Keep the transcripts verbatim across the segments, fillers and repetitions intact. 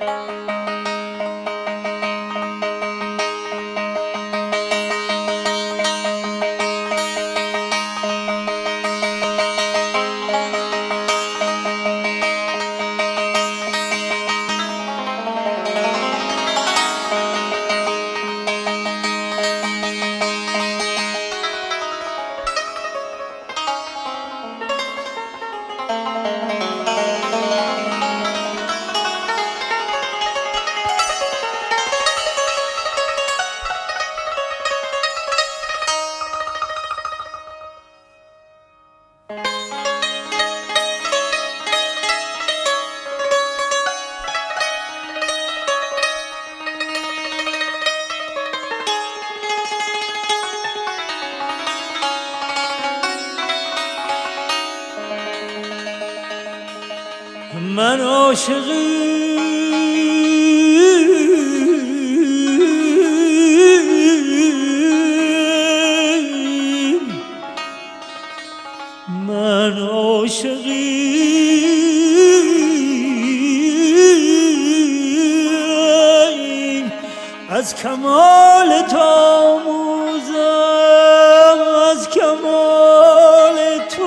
من عاشقی من عاشقی از کمال تو آموزم از کمال تو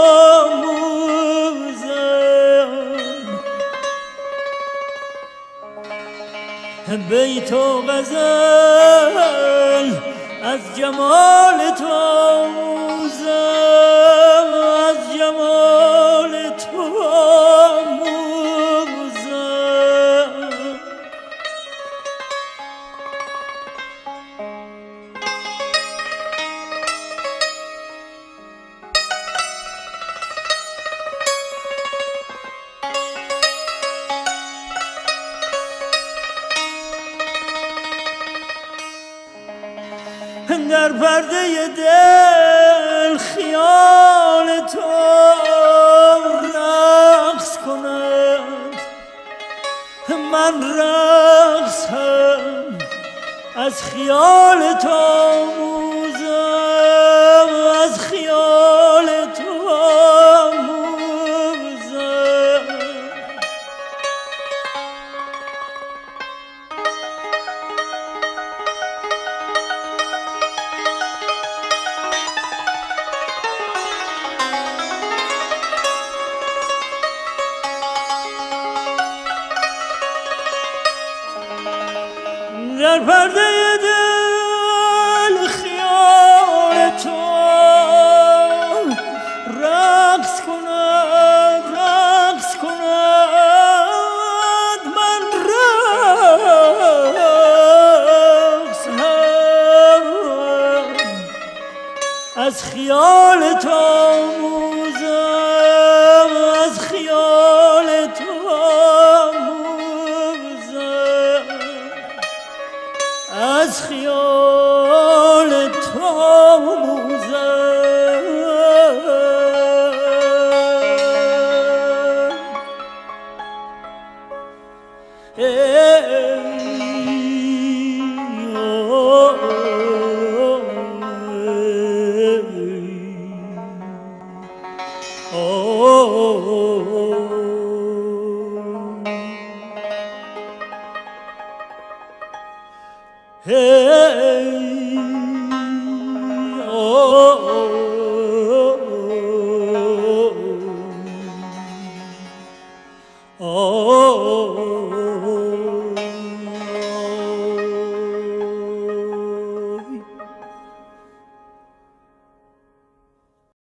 بیت و غزل از جمال تو آموزم از جمال تو آموزم در پرده دل خیال تو رقص کند من رقصم از خیال تو آموزم از خیال تو آموزم در پرده دل خیال تو رقص کند رقص کند من رقص هم از خیال تو آموزم از خیال تو از خیال تو آموزم Hey